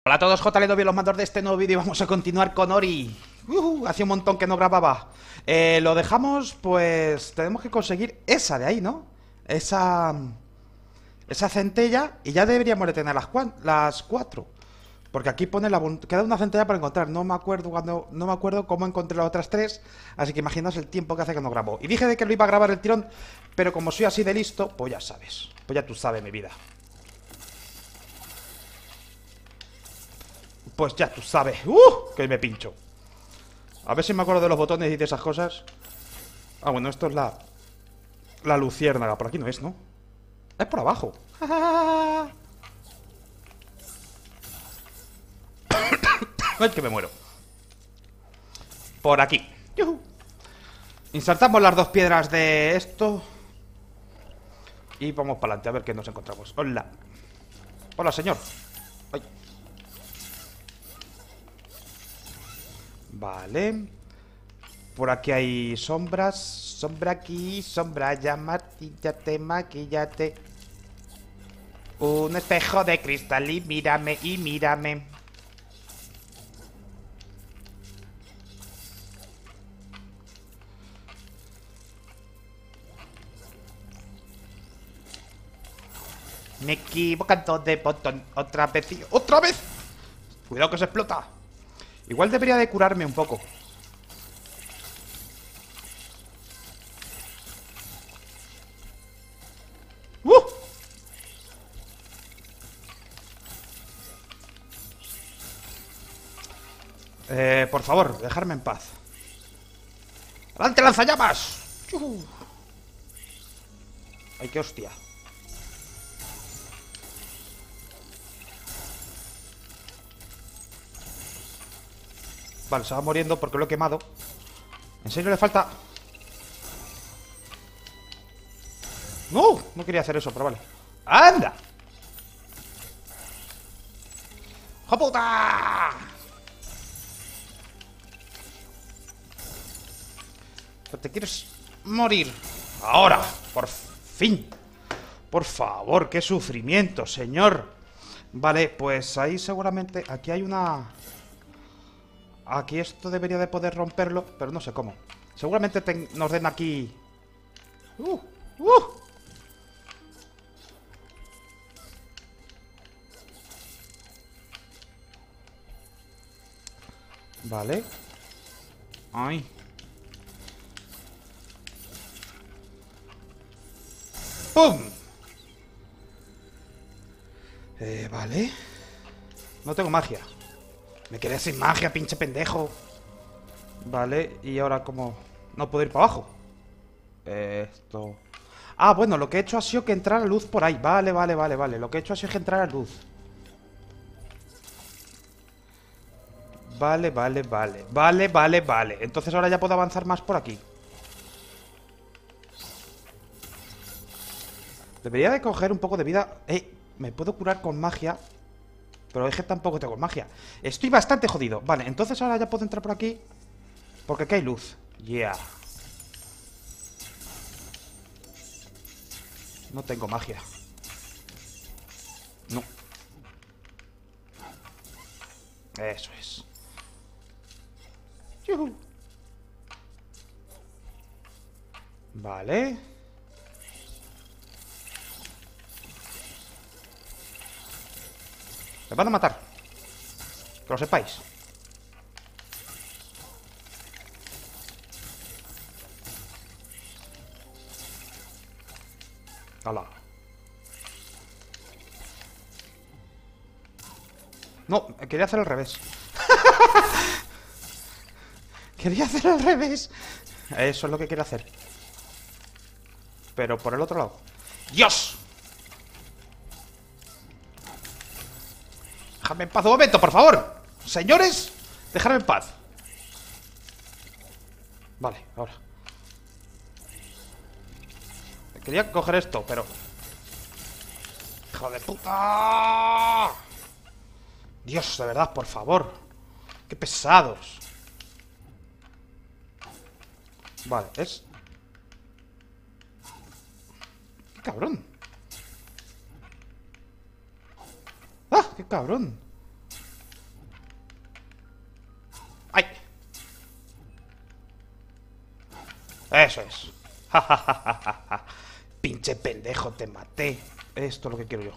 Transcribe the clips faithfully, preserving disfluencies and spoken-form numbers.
Hola a todos, J. Le doy los mandos de este nuevo vídeo y vamos a continuar con Ori. Uh, hacía un montón que no grababa. Eh, lo dejamos, pues... Tenemos que conseguir esa de ahí, ¿no? Esa... Esa centella y ya deberíamos de tener las, las cuatro. Porque aquí pone la... Queda una centella para encontrar. No me acuerdo cuando, no me acuerdo cómo encontré las otras tres. Así que imaginaos el tiempo que hace que no grabo. Y dije de que lo iba a grabar el tirón, pero como soy así de listo, pues ya sabes. Pues ya tú sabes, mi vida. Pues ya tú sabes. ¡Uh! Que me pincho. A ver si me acuerdo de los botones y de esas cosas. Ah, bueno, esto es la... La luciérnaga. Por aquí no es, ¿no? Es por abajo. Ay, que me muero. Por aquí. ¡Yuhu! Insertamos las dos piedras de esto. Y vamos para adelante a ver qué nos encontramos. Hola. Hola, señor. Ay. Vale. Por aquí hay sombras. Sombra aquí, sombra allá. Maquillate, maquillate. Un espejo de cristal y mírame, y mírame. Me equivocando de botón. Otra vez y otra vez. Cuidado que se explota. Igual debería de curarme un poco. ¡Uh! Eh, por favor, dejarme en paz. ¡Adelante, lanzallamas! ¡Uh! ¡Ay, qué hostia! Vale, se va muriendo porque lo he quemado. ¿En serio le falta? ¡No! No quería hacer eso, pero vale. ¡Anda! ¡Hijo puta! ¿Te quieres morir? ¡Ahora! ¡Por fin! Por favor, qué sufrimiento, señor. Vale, pues ahí seguramente... Aquí hay una... Aquí esto debería de poder romperlo, pero no sé cómo. Seguramente ten... nos den aquí... ¡Uh! ¡Uh! Vale. Ay. ¡Pum! Eh, vale. No tengo magia. Me quedé sin magia, pinche pendejo. Vale, y ahora como... No puedo ir para abajo. Eh, esto... Ah, bueno, lo que he hecho ha sido que entrara luz por ahí. Vale, vale, vale, vale. Lo que he hecho ha sido que entrara luz. Vale, vale, vale. Vale, vale, vale. Entonces ahora ya puedo avanzar más por aquí. Debería de coger un poco de vida. Eh, me puedo curar con magia. Pero es que tampoco tengo magia. Estoy bastante jodido. Vale, entonces ahora ya puedo entrar por aquí. Porque aquí hay luz. Yeah. No tengo magia. No. Eso es. Yuhu. Vale. Me van a matar. Que lo sepáis. Hala. No, quería hacer al revés. Quería hacer al revés. Eso es lo que quiero hacer. Pero por el otro lado. ¡Dios! Déjame en paz un momento, por favor. Señores, dejadme en paz. Vale, ahora. Quería coger esto, pero... ¡Hijo de puta! Dios, de verdad, por favor. ¡Qué pesados! Vale, es... ¡Qué cabrón! ¡Ah! ¡Qué cabrón! Eso es. Ja, ja, ja, ja, ja, ja. Pinche pendejo, te maté. Esto es lo que quiero yo.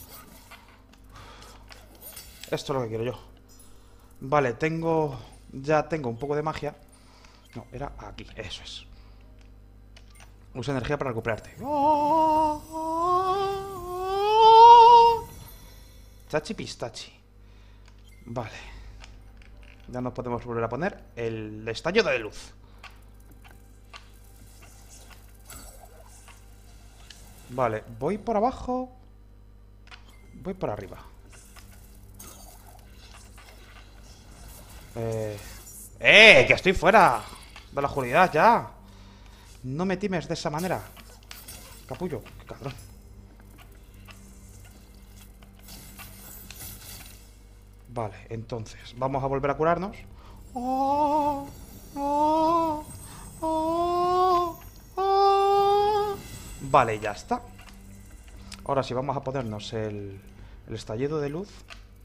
Esto es lo que quiero yo. Vale, tengo... Ya tengo un poco de magia. No, era aquí, eso es. Usa energía para recuperarte. Chachi pistachi. Vale. Ya nos podemos volver a poner el estallido de luz. Vale, voy por abajo. Voy por arriba. Eh... ¡Eh! ¡Que estoy fuera de la oscuridad ya! No me times de esa manera. Capullo, qué cabrón. Vale, entonces vamos a volver a curarnos. Oh, oh, oh, oh. Vale, ya está. Ahora sí, vamos a ponernos el, el estallido de luz.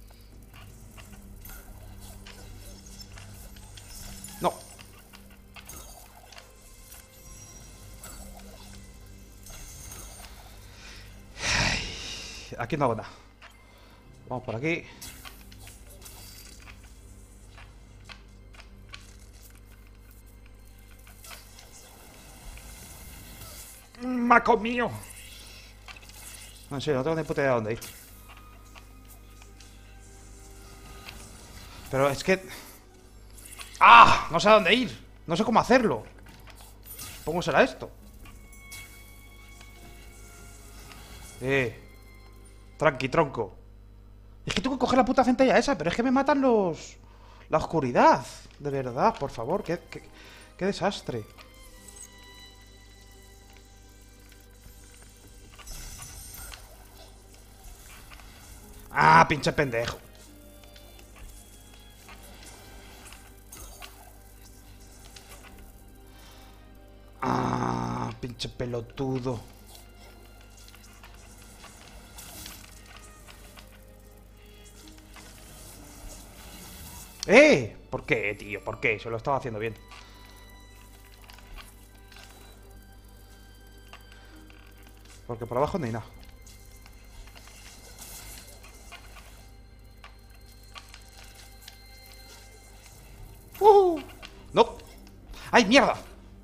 No. Ay, aquí no hago nada. Vamos por aquí. ¡Maco mío! No, en serio, no tengo ni puta idea de dónde ir. Pero es que... ¡Ah! No sé a dónde ir. No sé cómo hacerlo. ¿Cómo será esto? Eh. Tranqui, tronco. Es que tengo que coger la puta centella esa, pero es que me matan los... La oscuridad. De verdad, por favor. Qué, qué, qué desastre. Ah, pinche pendejo. Ah, pinche pelotudo. ¡Eh! ¿Por qué, tío? ¿Por qué? Se lo estaba haciendo bien. Porque por abajo no hay nada. ¡Uh! ¡No! ¡Ay, mierda!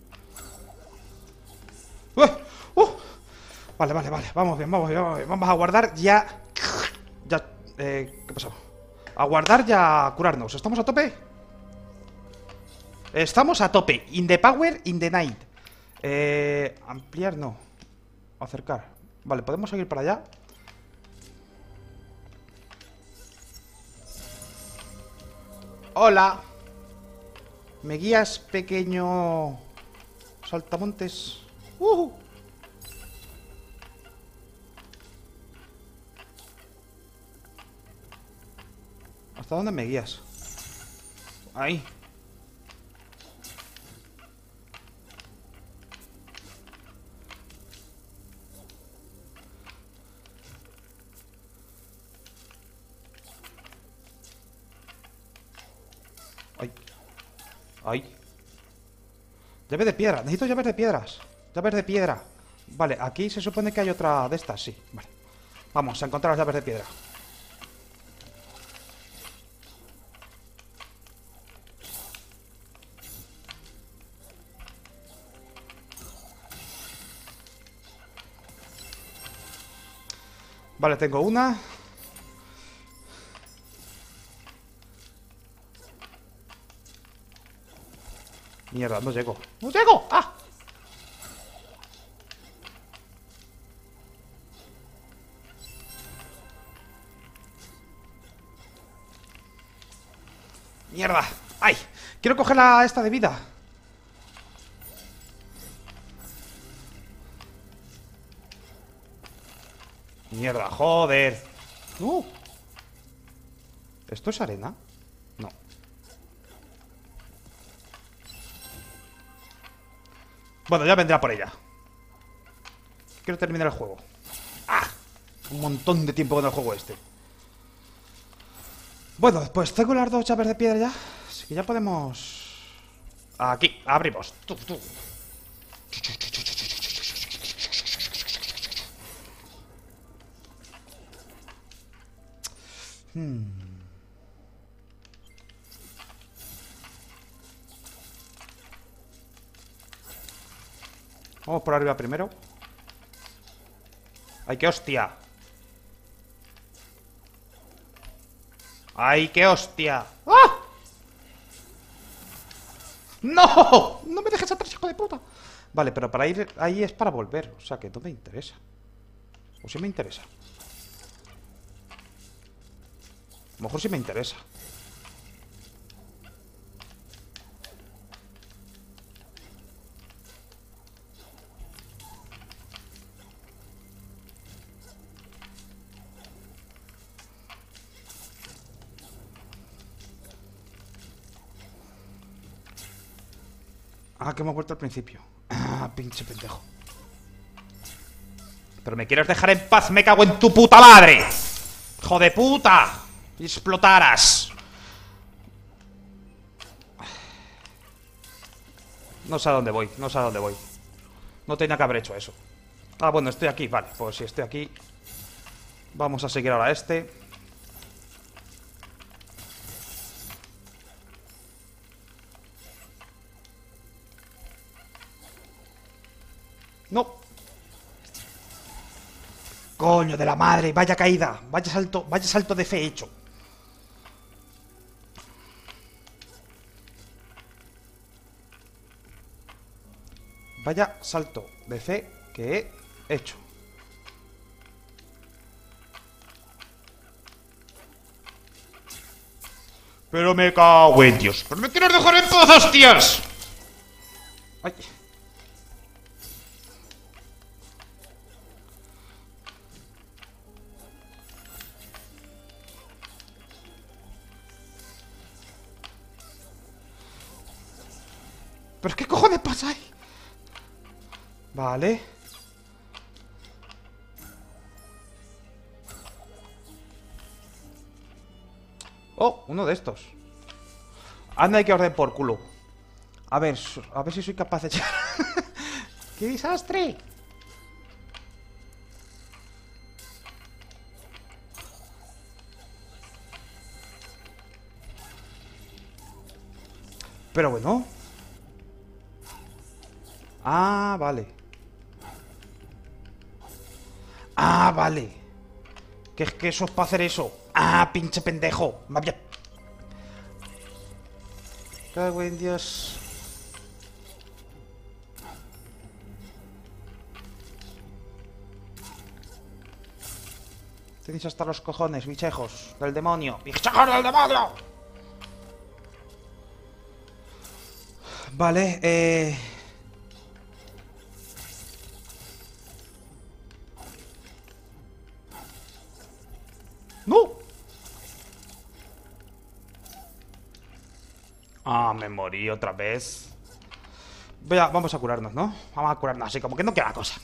¡Uh! ¡Uh! Vale, vale, vale. Vamos bien, vamos bien, vamos bien. Vamos a guardar ya... Ya... Eh, ¿qué pasó? A guardar ya curarnos. ¿Estamos a tope? Estamos a tope. In the power, in the night. Eh... Ampliar, no. Acercar. Vale, podemos seguir para allá. Hola. ¿Me guías, pequeño saltamontes? Uh. ¿Hasta dónde me guías? Ahí. Ay. Ay. Llave de piedra. Necesito llaves de piedras. Llaves de piedra. Vale, aquí se supone que hay otra de estas, sí. Vale. Vamos a encontrar las llaves de piedra. Vale, tengo una. Mierda, no llego. ¡No llego! ¡Ah! ¡Mierda! ¡Ay! Quiero coger la esta de vida. Mierda, joder. Uh. ¿Esto es arena? No. Bueno, ya vendrá por ella. Quiero terminar el juego. ¡Ah! Un montón de tiempo con el juego este. Bueno, pues tengo las dos llaves de piedra ya. Así que ya podemos... Aquí, abrimos. Tú, tú. Hmm. Vamos por arriba primero. ¡Ay, qué hostia! ¡Ay, qué hostia! ¡Ah! ¡No! ¡No me dejes atrás, hijo de puta! Vale, pero para ir ahí es para volver. O sea que no me interesa. O sí me interesa. A lo mejor sí me interesa. Ah, que hemos vuelto al principio. Ah, pinche pendejo. Pero me quieres dejar en paz, me cago en tu puta madre. ¡Hijo de puta! Y explotaras. No sé a dónde voy, no sé a dónde voy. No tenía que haber hecho eso. Ah, bueno, estoy aquí, vale. Pues si estoy aquí, vamos a seguir ahora a este. No. Coño de la madre, vaya caída. Vaya salto, vaya salto de fe hecho. Vaya salto de fe que he hecho. Pero me cago en Dios. ¡Pero me quieres dejar en paz, hostias! Ay. ¿Pero qué cojones pasa ahí? Vale. Oh, uno de estos. Anda, hay que orden por culo. A ver, a ver si soy capaz de echar. ¡Qué desastre! Pero bueno. Ah, vale. Ah, vale. ¿Qué es que eso es para hacer eso? Ah, pinche pendejo. Me había... Cago en Dios. Tenéis hasta los cojones, bichejos del demonio. ¡Bichejos del demonio! Vale, eh... ¡No! Ah, me morí otra vez. Voy a- vamos a curarnos, ¿no? Vamos a curarnos así, como que no queda cosa.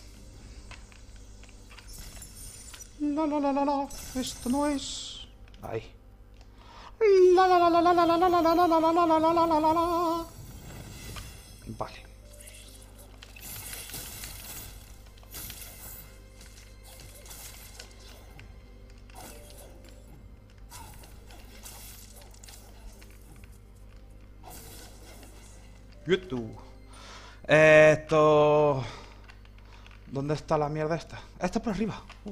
La la la la la. Esto no es... Ahí. La la la la la la la la la la la la la la la la la la. Vale. YouTube. Esto... ¿Dónde está la mierda esta? Esta por arriba. Uh.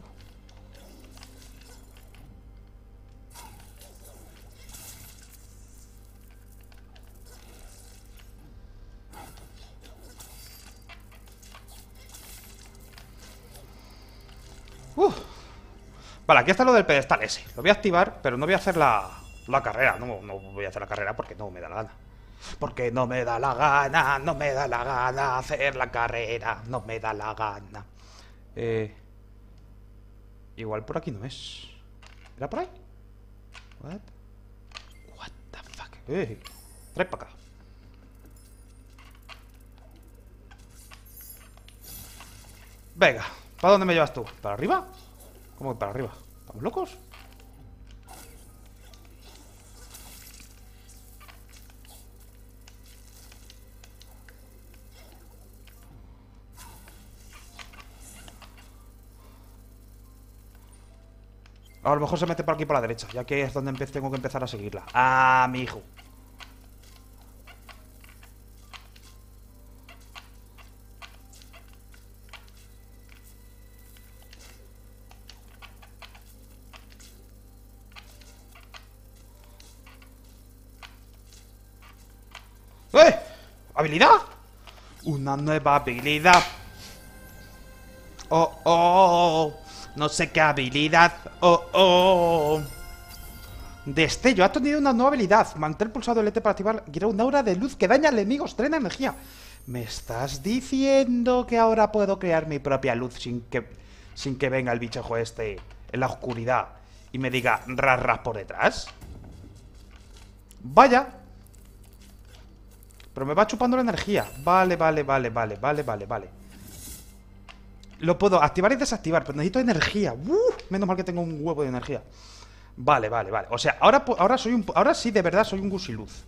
Uh. Vale, aquí está lo del pedestal ese. Lo voy a activar, pero no voy a hacer la, la carrera. No, no voy a hacer la carrera porque no me da la gana. Porque no me da la gana, no me da la gana hacer la carrera. No me da la gana. Eh... Igual por aquí no es. ¿Era por ahí? What? What the fuck? Eh, trae para acá. Venga, ¿para dónde me llevas tú? ¿Para arriba? ¿Cómo que para arriba? ¿Estamos locos? A lo mejor se mete por aquí por la derecha, ya que es donde tengo que empezar a seguirla. Ah, mi hijo. ¡Eh! ¿Habilidad? Una nueva habilidad. Oh, oh, oh. No sé qué habilidad. Oh, oh. Destello. Ha tenido una nueva habilidad. Mantén pulsado el L T para activar. Quiero una aura de luz que daña al enemigo. Drena energía. ¿Me estás diciendo que ahora puedo crear mi propia luz sin que, sin que venga el bichejo este en la oscuridad y me diga ras ras por detrás? Vaya. Pero me va chupando la energía. Vale, vale, vale, vale, vale, vale, vale. Lo puedo activar y desactivar, pero necesito energía. ¡Uh! Menos mal que tengo un huevo de energía. Vale, vale, vale. O sea, ahora, ahora soy un. Ahora sí, de verdad, soy un gusiluz.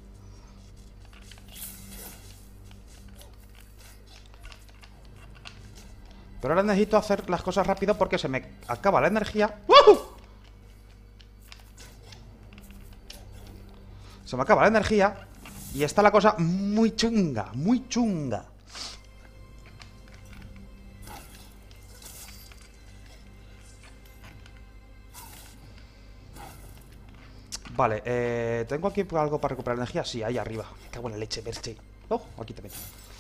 Pero ahora necesito hacer las cosas rápido porque se me acaba la energía. ¡Uh! Se me acaba la energía. Y está la cosa muy chunga, muy chunga. Vale, eh, ¿tengo aquí algo para recuperar energía? Sí, ahí arriba. Me cago en la leche, verde. Oh, aquí también.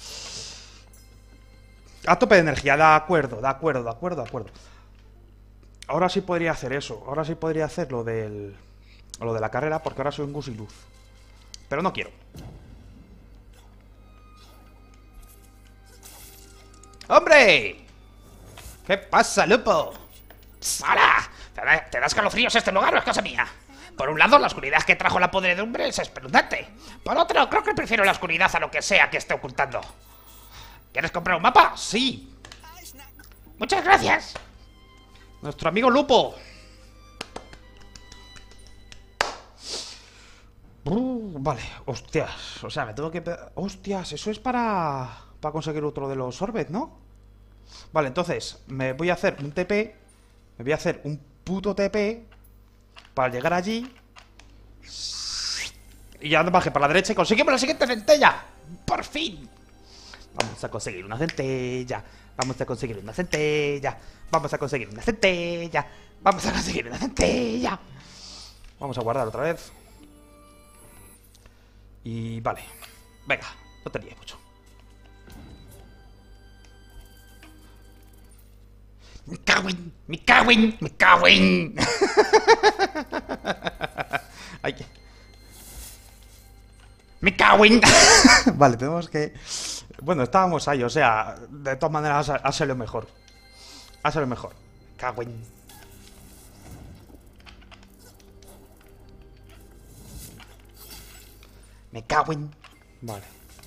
A tope de energía, de acuerdo, de acuerdo, de acuerdo, de acuerdo. Ahora sí podría hacer eso. Ahora sí podría hacer lo del... Lo de la carrera, porque ahora soy un gusiluz. Pero no quiero. ¡Hombre! ¿Qué pasa, Lupo? ¡Hala! ¿Te da, ¿Te da escalofríos este lugar o es cosa mía? Por un lado, la oscuridad que trajo la podredumbre es espeluznante. Por otro, creo que prefiero la oscuridad a lo que sea que esté ocultando. ¿Quieres comprar un mapa? Sí. Muchas gracias. Nuestro amigo Lupo. Uh, vale, hostias. O sea, me tengo que... Hostias, eso es para... Para conseguir otro de los orbes, ¿no? Vale, entonces me voy a hacer un T P. Me voy a hacer un puto T P para llegar allí. Y ya bajé para la derecha y conseguimos la siguiente centella. ¡Por fin! Vamos a conseguir una centella. Vamos a conseguir una centella. Vamos a conseguir una centella. Vamos a conseguir una centella. Vamos a guardar otra vez. Y vale. Venga, no tenía mucho. ¡Me cago en! ¡Me cago en! ¡Me cago en! Hay que... ¡Me cago en! Vale, tenemos que... Bueno, estábamos ahí, o sea, de todas maneras ha salido mejor. Ha salido mejor. Me cago en... Me cago en... Vale.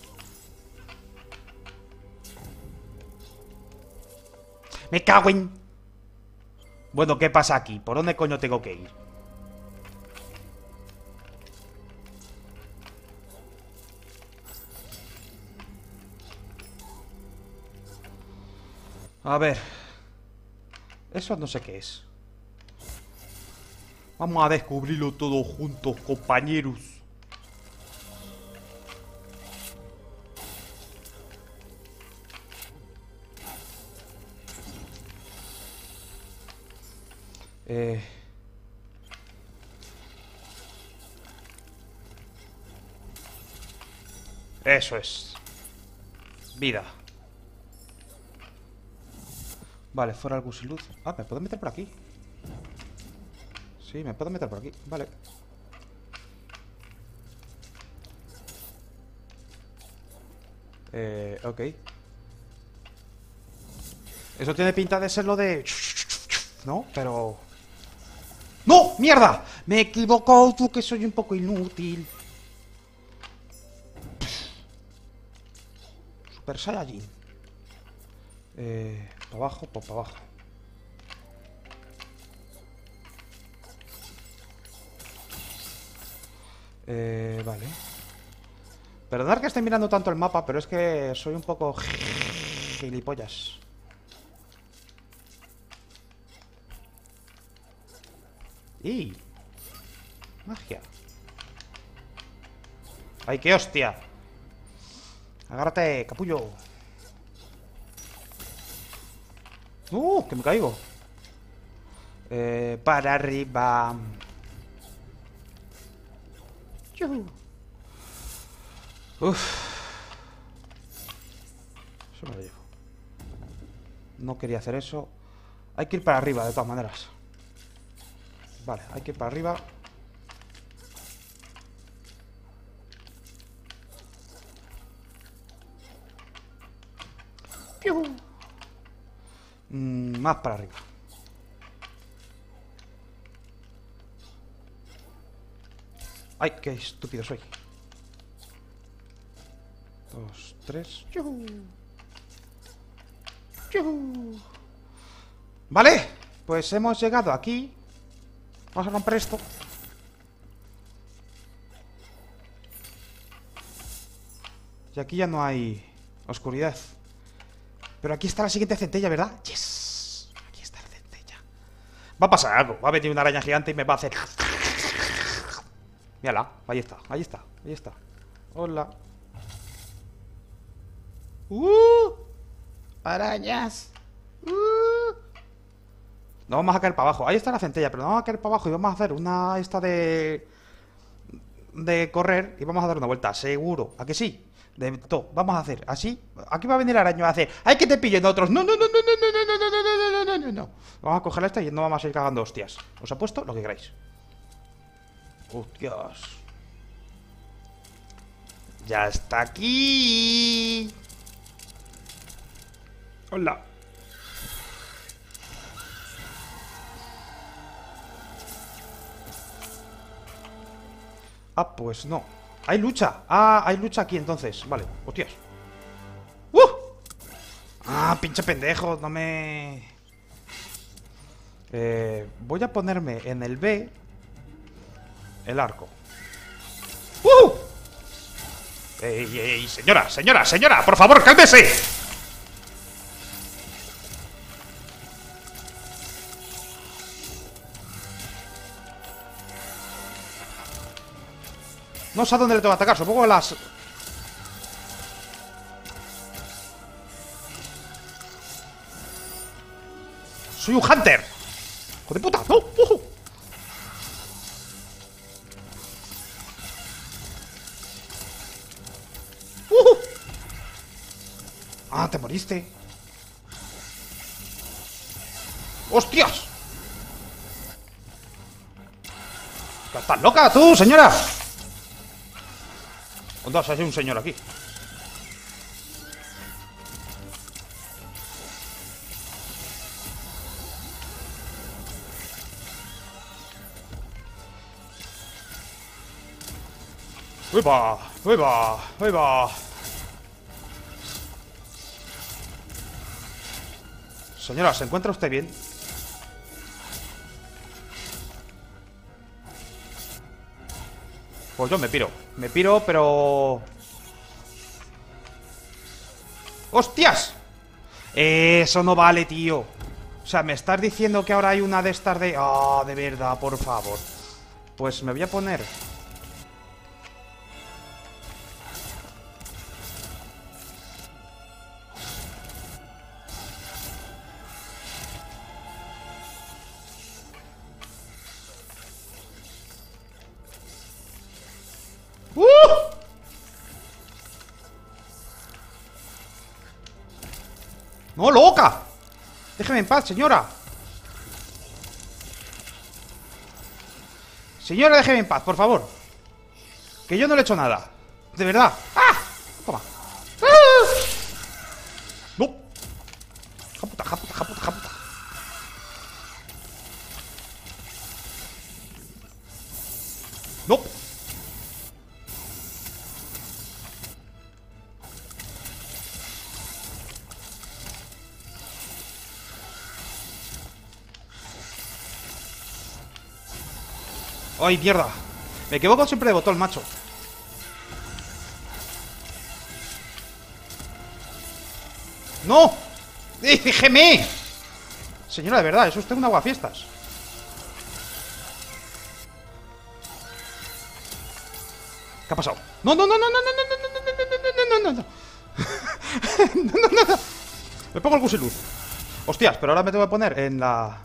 ¡Me cago en! Bueno, ¿qué pasa aquí? ¿Por dónde coño tengo que ir? A ver. Eso no sé qué es. Vamos a descubrirlo todos juntos, compañeros. Eh... Eso es. Vida. Vale, fuera el gusiluz. Ah, ¿me puedo meter por aquí? Sí, me puedo meter por aquí. Vale. Eh, ok. Eso tiene pinta de ser lo de... ¿No? Pero... ¡No! ¡Mierda! Me he equivocado, tú, que soy un poco inútil. Super Saiyajin. Eh... Para abajo, pues para abajo. Eh... Vale. Perdonad que esté mirando tanto el mapa, pero es que soy un poco... gilipollas. ¡Y! Magia. ¡Ay, qué hostia! Agárrate, capullo. ¡Uh! Que me caigo. Eh, para arriba. Yuhu. Uf. Eso me lo llevo. No quería hacer eso. Hay que ir para arriba, de todas maneras. Vale, hay que ir para arriba. Mm, más para arriba. Ay, qué estúpido soy. Dos, tres. ¡Yuhu! ¡Yuhu! Vale, pues hemos llegado aquí. Vamos a romper esto. Y aquí ya no hay oscuridad. Pero aquí está la siguiente centella, ¿verdad? ¡Yes! Aquí está la centella. Va a pasar algo. Va a venir una araña gigante y me va a hacer... Mírala. Ahí está, ahí está, ahí está. Hola. ¡Uh! Arañas. ¡Uh! No vamos a caer para abajo. Ahí está la centella, pero no vamos a caer para abajo y vamos a hacer una esta de... de correr y vamos a dar una vuelta. Seguro. ¿A que sí? De todo. Vamos a hacer así. Aquí va a venir el araño a hacer. ¡Ay, que te pillen otros! ¡No, no, no, no, no, no, no, no, no, no, no, no, no! Vamos a coger esta y no vamos a ir cagando hostias. Os apuesto lo que queráis. ¡Hostias! ¡Ya está aquí! ¡Hola! Ah, pues no. Hay lucha. Ah, hay lucha aquí entonces. Vale, hostias. ¡Uh! Ah, pinche pendejo. No me... Eh, voy a ponerme en el B el arco. ¡Uh! ¡Ey, ey, señora, señora, señora! ¡Por favor, cálmese! No sé a dónde le tengo que atacar, supongo que las... ¡Soy un hunter! ¡Hijo de puta! ¡No! ¡Uh! ¡Uh! ¡Ah, te moriste! ¡Hostias! ¿Estás loca tú, señora? ¿Dónde hay un señor aquí? ¡Uy va! ¡Uy va! ¡Uy va! Señora, ¿se encuentra usted bien? Pues yo me piro. Me piro, pero... ¡Hostias! Eso no vale, tío. O sea, me estás diciendo que ahora hay una de estas de... ¡Ah, de verdad, por favor! Pues me voy a poner... ¡Uh! ¡No, loca! Déjeme en paz, señora. Señora, déjeme en paz, por favor. Que yo no le he hecho nada. De verdad. ¡Ah! Toma. ¡Ah! ¡No! ¡Japuta, japuta, japuta, japuta! ¡No! ¡Ay, mierda! Me equivoco siempre de botón, macho. ¡No! ¡Déjeme! Señora, de verdad, es usted un aguafiestas. ¿Qué ha pasado? No, no, no, no, no, no, no, no, no, no, no, no, no, no, no, no. Me pongo el gusiluz. Hostias, pero ahora me tengo que poner en la...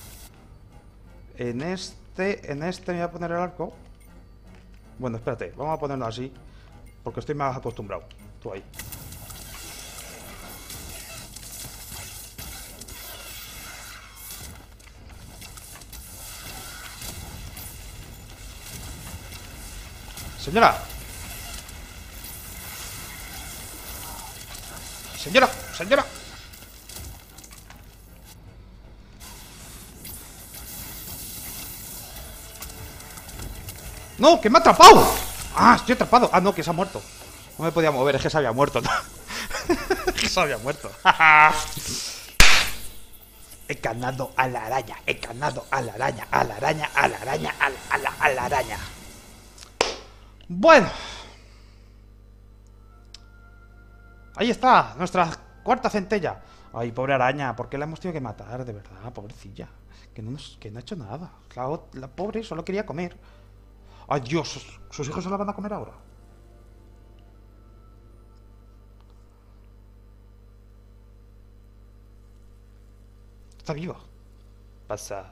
En este, en este me voy a poner el arco. Bueno, espérate, vamos a ponerlo así, porque estoy más acostumbrado. Tú ahí. Señora. Señora, señora. ¡No! ¡Que me ha atrapado! ¡Ah! Estoy atrapado. Ah, no, que se ha muerto. No me podía mover, es que se había muerto. Es que se había muerto. He ganado a la araña. He ganado a la araña. A la araña, a la araña, a la, a la, a la araña. Bueno. Ahí está, nuestra cuarta centella. Ay, pobre araña, ¿por qué la hemos tenido que matar? De verdad, pobrecilla. Que no, nos, que no ha hecho nada. La, la pobre solo quería comer. Ay, Dios, ¿sus, sus hijos se la van a comer ahora? Está viva. Pasa.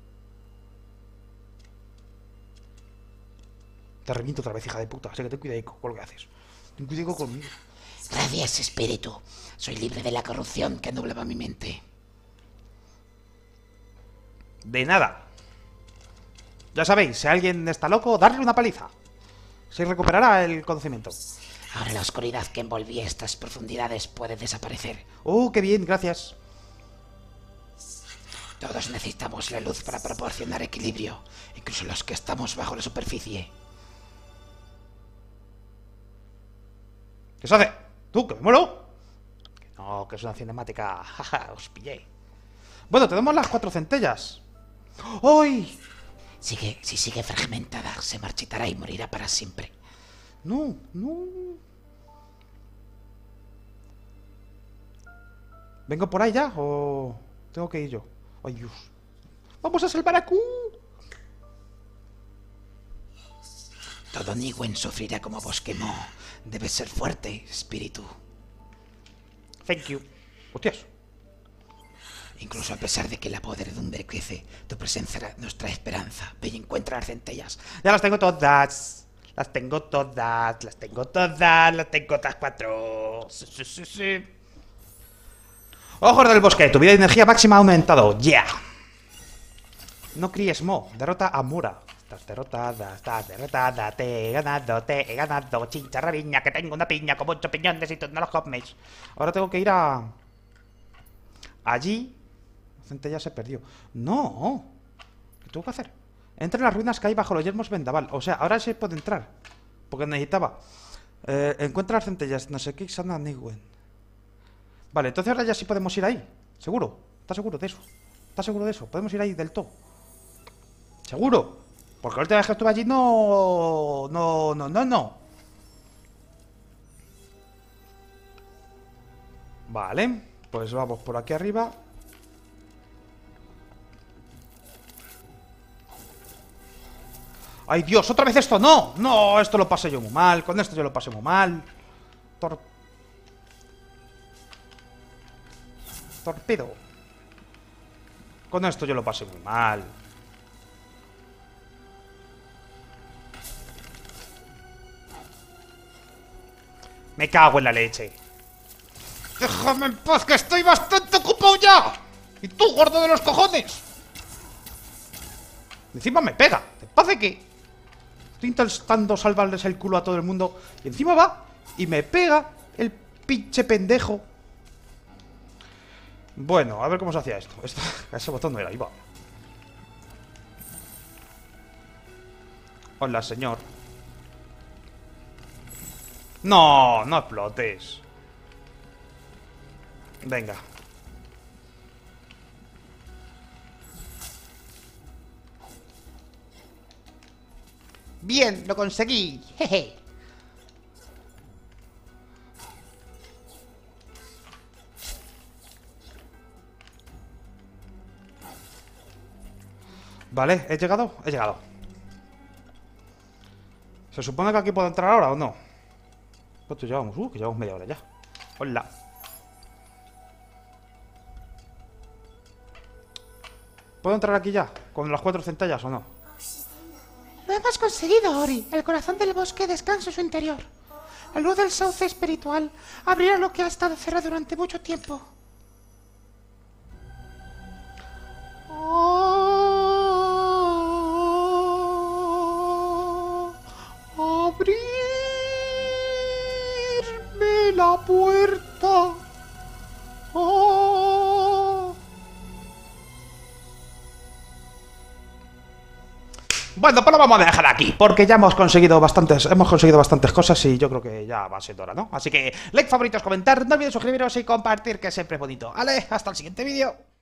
Te reviento otra vez, hija de puta. Así que ten cuidado con lo que haces. Ten cuidado conmigo. Gracias, espíritu. Soy libre de la corrupción que nublaba mi mente. De nada. Ya sabéis, si alguien está loco, darle una paliza. Se recuperará el conocimiento. Ahora la oscuridad que envolvía estas profundidades puede desaparecer. Oh, qué bien, gracias. Todos necesitamos la luz para proporcionar equilibrio, incluso los que estamos bajo la superficie. ¿Qué se hace? ¿Tú, que me muero? Que no, que es una cinemática. Jaja, os pillé. Bueno, tenemos las cuatro centellas. ¡Ay! Sigue, si sigue fragmentada, se marchitará y morirá para siempre. No, no. ¿Vengo por ahí ya o tengo que ir yo? ¡Ay, Dios! ¡Vamos a salvar a Q! Todo Niguen sufrirá como vos quemó. Debes ser fuerte, espíritu. Thank you. Hostias. Incluso a pesar de que la podredumbre crece, tu presencia nos trae esperanza. Ve y encuentra las centellas. Ya las tengo todas. Las tengo todas. Las tengo todas. Las tengo todas cuatro. Sí, sí, sí, sí. Ojos del bosque. Tu vida de energía máxima ha aumentado. Ya. Yeah. No críes mo. Derrota a Mura. Estás derrotada, estás derrotada. Te he ganado, te he ganado. Chincharrabiña, que tengo una piña con muchos piñones y tú no los comes. Ahora tengo que ir a... Allí. La centella se perdió. No. ¿Qué tengo que hacer? Entra en las ruinas que hay bajo los yermos vendaval. O sea, ahora sí puedo entrar. Porque necesitaba. Eh, encuentra las centellas. No sé qué. Sana Niguen. Vale, entonces ahora ya sí podemos ir ahí. ¿Seguro? ¿Estás seguro de eso? ¿Estás seguro de eso? ¿Podemos ir ahí del todo? ¿Seguro? Porque la última vez que estuve allí no... No, no, no, no. Vale. Pues vamos por aquí arriba. ¡Ay, Dios! ¡Otra vez esto! ¡No! ¡No! Esto lo pasé yo muy mal. Con esto yo lo pasé muy mal. Tor... Torpedo. Con esto yo lo pasé muy mal. Me cago en la leche. ¡Déjame en paz, que estoy bastante ocupado ya! ¡Y tú, gordo de los cojones! Encima me pega. ¿Te parece que estoy intentando salvarles el culo a todo el mundo? Y encima va y me pega el pinche pendejo. Bueno, a ver cómo se hacía esto. esto ese botón no era, ahí va. Hola, señor. No, no explotes. Venga. Bien, lo conseguí. Jeje. Vale, ¿he llegado? He llegado. ¿Se supone que aquí puedo entrar ahora o no? ¿Cuánto llevamos? Uh, que llevamos media hora ya. Hola. ¿Puedo entrar aquí ya? ¿Con las cuatro centellas o no? Lo hemos conseguido, Ori. El corazón del bosque descansa en su interior. La luz del sauce espiritual abrirá lo que ha estado cerrado durante mucho tiempo. Oh, abrirme la puerta. Oh. Bueno, pues lo vamos a dejar aquí, porque ya hemos conseguido bastantes, hemos conseguido bastantes cosas y yo creo que ya va a ser hora, ¿no? Así que like, favoritos, comentar, no olvidéis suscribiros y compartir, que siempre es bonito. Vale, hasta el siguiente vídeo.